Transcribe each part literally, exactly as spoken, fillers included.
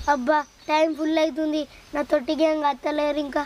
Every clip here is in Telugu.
అబ్బా టైం ఫుల్ అవుతుంది, నా తొట్టికి ఏం కత్తలేరు ఇంకా.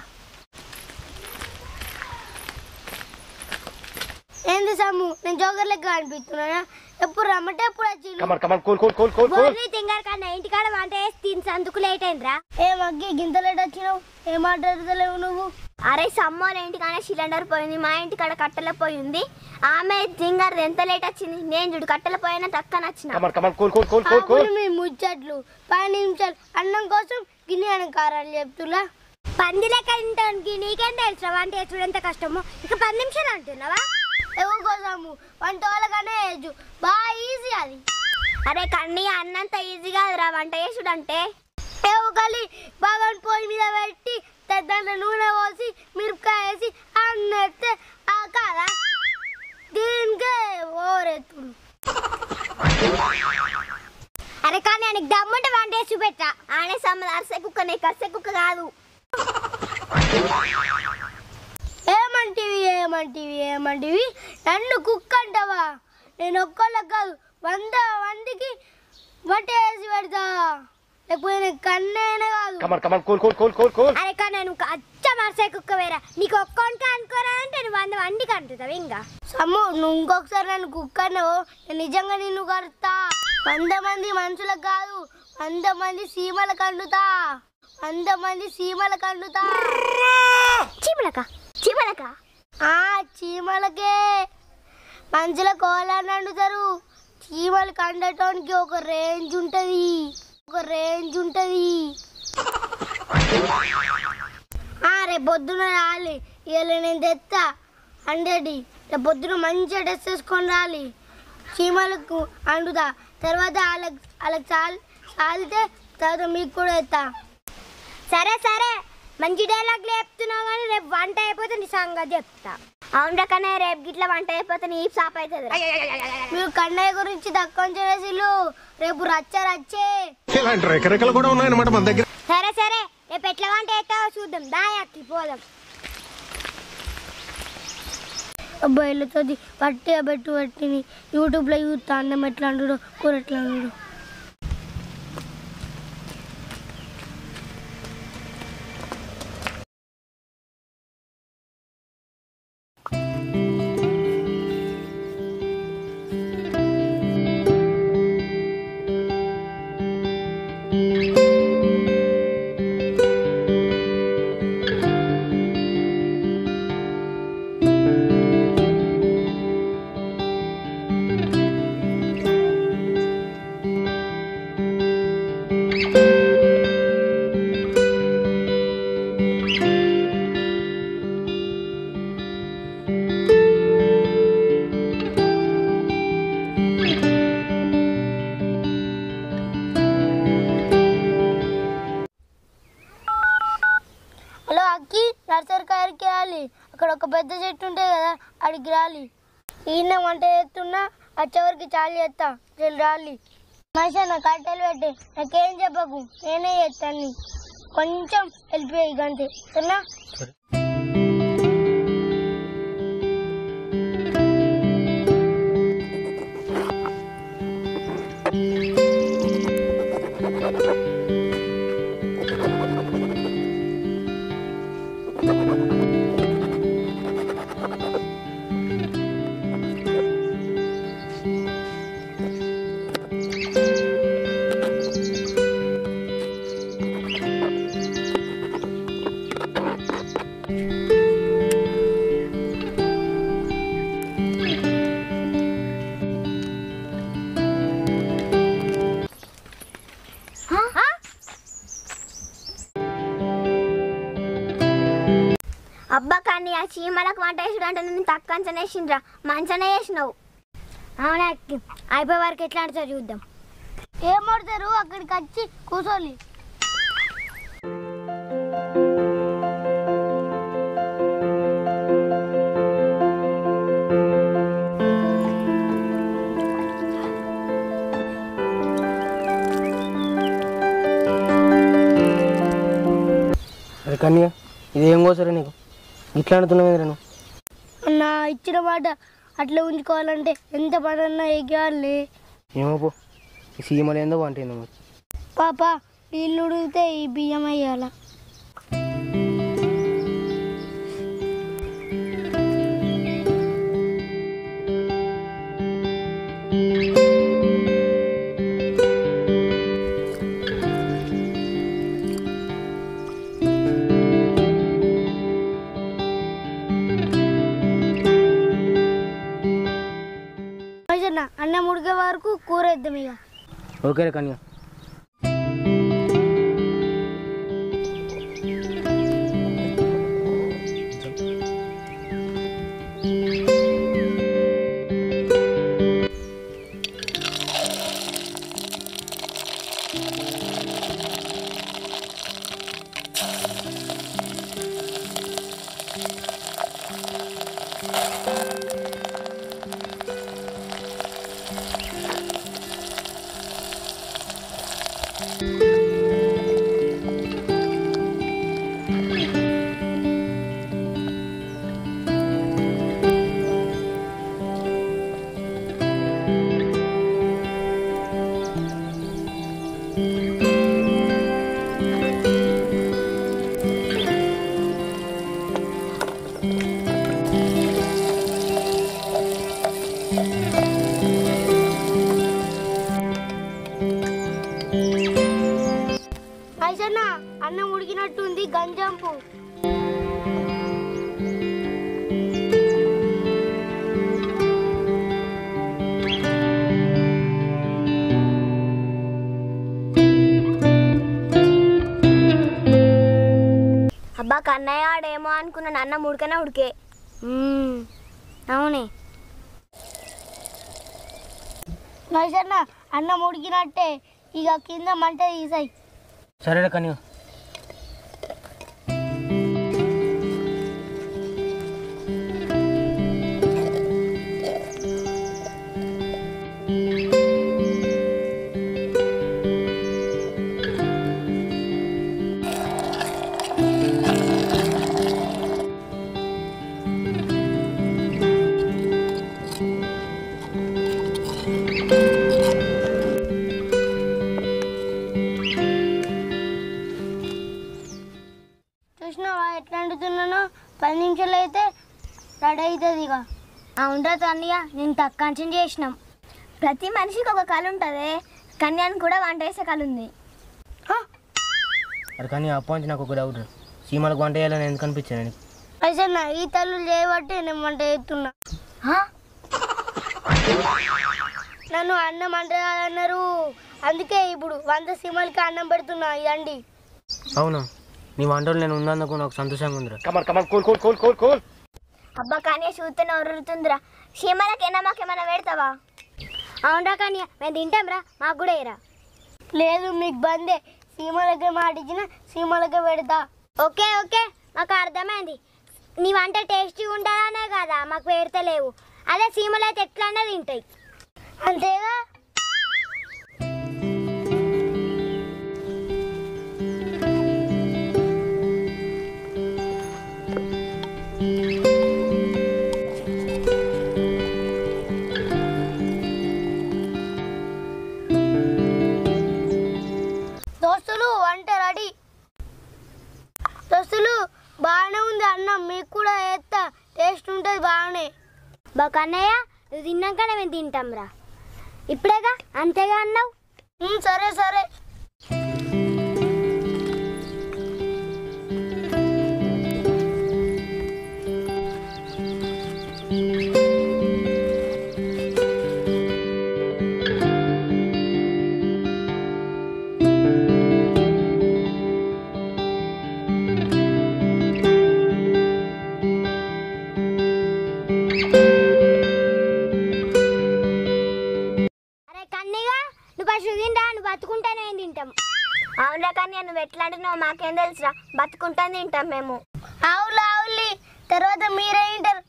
ఏంది సమ్ము, నేను జోకర్ లెక్క అనిపిస్తున్నానా? ఎప్పుడు రమ్మంటే ఎప్పుడు వచ్చి తింగారు కన్నా ఇంటికాడ వంట వేసి తిని సందుకు లేట్ అయిందిరా. ఏ మగ్గి గింత లేట్ వచ్చినావు, ఏం మాట్లాడతలేవు నువ్వు? అరే సమ్మోల ఇంటికాడ సిలిండర్ పోయింది, మా ఇంటికాడ కట్టెల పోయింది. ఆమె తింగారు ఎంత లేట్ వచ్చింది, నేను చూడు కట్టెల పోయినా తక్కువ నచ్చిన మీ ముచ్చట్లు పది నిమిషాలు అన్నం కోసం గిన్నె అని కారాలు చెప్తున్నా. పంది లెక్క తింటానికి నీకేం తెలుసు వంట వేసుడు ఎంత కష్టమో, ఇక పది నిమిషాలు అంటున్నావా? ఎవరి కోసము? వంట వాళ్ళకనే వేయచ్చు, బాగా ఈజీ అది. అరే కన్నీ అన్నంత ఈజీ కాదురా వంట చేసుడు అంటే. ఏవో కలి బాగా పొయ్యి మీద పెట్టి దాంట్లో నూనె పోసి మిరపకాయ వేసి అన్నెత్తే ఆ కాదా, దీనికే ఓరెత్తుడు. అరే కానీ ఆయనకి దమ్ముంటే వంట వేసి చూపెట్టా. ఆనే సమ్మది అరసే కుక్క, నీ కసే కుక్క కాదు. ఏమంటివి ఏమంటివి ఏమంటివి నన్ను కుక్క అంటావా? నేను ఒక్కళ్ళకి కాదు వంద మందికి వంట వేసి పెడతా, లేకపోతే కన్నైనా కాదు. అరే కానీ నువ్వు అచ్చ మరసే కుక్క వేరా, నీకు ఒక్క వంట అనుకోరా అంటే నువ్వు వంద వండికి అంటున్నావు. ఇంకా సమ్ము నువ్వు ఇంకొకసారి నన్ను కుక్క అన్నావు, నేను నిజంగా నిన్ను కడతా. వంద మంది మనుషులకు కాదు, వంద మంది సీమలకు అండుతా, వంద మంది సీమలకు అండుతా. చీమలక చీమలక ఆ చీమలకే. మనుషుల కోళ్ళని అండుతారు, చీమలకు అండటానికి ఒక రేంజ్ ఉంటది, ఒక రేంజ్ ఉంటది. రేపు పొద్దున రాలి, ఇవాళ నేను తెస్తా అండేటి. రేపు పొద్దున మంచిగా డ్రెస్ వేసుకొని రాలి, చీమలకు అండుతా. తర్వాత వాళ్ళకి వాళ్ళకి చాలి చాలితే తర్వాత మీకు కూడా తెస్తా. సరే సరే మంచి డైలాగ్లు చెప్తున్నావు కానీ రేపు వంట అయిపోతే నీ సంగతి చెప్తా. అవును కన్నా రేపు గిట్ల వంట అయిపోతే నీ సాప్ అవుతుంది. మీరు కన్నయ్య గురించి తక్కువ చేసిల్లు, రేపు రచ్చ రచ్చే. సరే సరే రేపు ఎట్లా వంట అవుతావో చూద్దాం, దాయాకి పోదాం. అబ్బాయిలతో పట్టి పెట్టు పట్టిని యూట్యూబ్లో చూస్తా, అన్నం ఎట్లా అండు కూర ఎట్లా అండు. నర్సరీ కాయకి రాలి, అక్కడ ఒక పెద్ద చెట్టు ఉంటుంది కదా, అడిగి రాలి. ఈయన వంట చేస్తున్నా వచ్చేవరకు చాలు చేస్తా, చెల్లి రాలి. మనిషి నా కట్టెలు పెట్టి నాకేం చెప్పకు, నేనే చేస్తాను. కొంచెం హెల్ప్ చేయి గంటే సరేనా? అబ్బా కానీ ఆ చీమలకు వంట వేసుడు అంటే నేను తక్కువ అంచనా వేసిండ్రా, మంచనే వేసినావు. అవునా అయిపోయే వరకు ఎట్లా ఆడతారు చూద్దాం. ఏం ఆడతారు? అక్కడికి వచ్చి కూర్చోలి. అరే కన్య ఇదేం కోసరా నీకు ఇట్లా ఆడుతున్నావు? నువ్వు నా ఇచ్చిన మాట అట్లా ఉంచుకోవాలంటే ఎంత పనన్నా ఎగాలి. ఏమో పో, ఈ సీమలు ఏందో వంట ఏందో మరి. పాప నీళ్ళు ఉడిగితే ఈ బియ్యం వేయాల. అన్నం ఉడికే వరకు కూర వేద్దాం ఇక. ఓకే రే కన్య. అన్నం ఉడికినట్టుంది, గంజంపు. అబ్బా కన్నయ్య ఆడేమో అనుకున్నాను, అన్నం ఉడికనే ఉడికే. అవునే మైసన్న, అన్నం ఉడికినట్టే, ఇక కింద మంట తీసాయి. సరేరా కన్య. చూసినావా ఎట్లా వండుతున్నానో? పది నిమిషాలు అయితే రెడీ అవుతుంది ఇక. ఉండదు అన్నయ్య, నేను తక్కువ అంచనా చేసినాం. ప్రతి మనిషికి ఒక కళ ఉంటుంది, కన్యానికి కూడా వంట వేసే కళ ఉంది. అరే కానీ అప్పటి నాకు ఒక డౌట్, సీమలకు వంట వేయాలని ఎందుకు అనిపించాను నీకు? అయిసన్న ఈ తల్లు చేయబట్టి నేను వంట చేస్తున్నా. నన్ను అన్నం అంట అన్నారు, అందుకే ఇప్పుడు వంద సీమలకి అన్నం పెడుతున్నా. ఇదండి. అవునా? నీ వంటలు నేను ఉన్నందుకు నాకు సంతోషంగా ఉందిరా. అబ్బా కానీ చూస్తేనే వరుతుందిరా. సీమలకైనా మాకేమైనా పెడతావా? అవునరా కానీ మేము తింటాంరా, మాకు కూడా ఏరా. లేదు మీకు బందే, సీమలకే మాట ఇచ్చిన సీమలకే పెడతా. ఓకే ఓకే, మాకు అర్థమైంది. నీ వంట టేస్టీ ఉంటుందనే కదా మాకు పెడతలేవు. అదే సీమలు అయితే ఎట్లన్నా తింటాయి. అంతేగా. దోస్తులు వంట రెడీ. దోస్తులు బాగానే ఉంది అన్నం, మీకు కూడా వేస్తా, టేస్ట్ ఉంటుంది బాగానే. బా కన్నయ్య, నువ్వు తిన్నాకనే మేము తింటాం రా. ఇప్పుడేగా అంతేగా అన్నావు. సరే సరే. బతుకుంటానే తింటాం. అవునా కానీ నువ్వు ఎట్లా అంటున్నావు మాకేం తెలుసురా, బతుకుంటానే తింటాం మేము. అవులు అవులి తర్వాత మీరే తింటారు.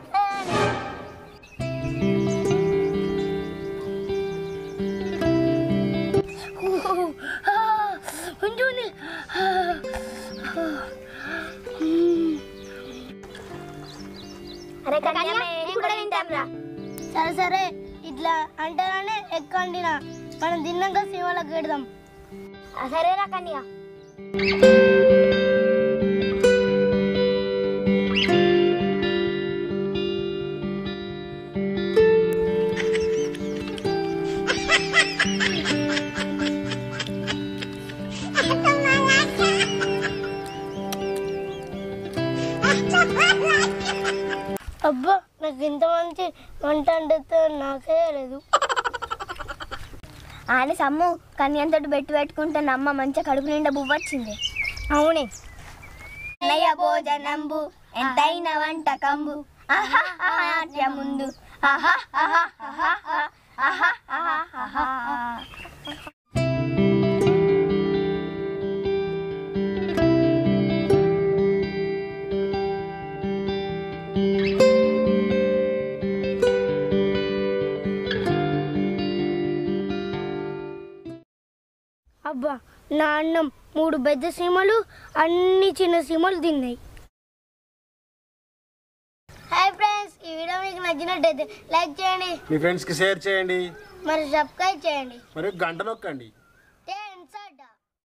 అరే కన్య మేము కూడా తింటాం రా. సరే సరే, ఇట్లా అంటారనే ఎక్కువ వండినా, మనం తిన్నాక సీమలకు పెడదాం. సరేరా కన్య. అబ్బా నాకు ఇంత మంచి వంట అంటే నాకే లేదు. ఆయన సమ్ము కన్యంతోటి బెట్టు పెట్టుకుంటే అమ్మ మంచిగా కడుపు నిండా బువ్వ వచ్చింది. అవునే. అన్నయ్య భోజనంబు ఎంతైన వంటకంబు ఆహా ఆహా ముందు ఆహా ఆహా ఆహా ఆహా ఆహా ఆహా. అబ్బా నా అన్నం మూడు పెద్ద సీమలు అన్ని చిన్న సీమలు తిన్నాయి. హాయ్ ఫ్రెండ్స్, ఈ వీడియో మీకు నచ్చినట్టయితే లైక్ చేయండి, మీ ఫ్రెండ్స్కి షేర్ చేయండి, మరి సబ్స్క్రైబ్ చేయండి, మరియు గంట నొక్కండి.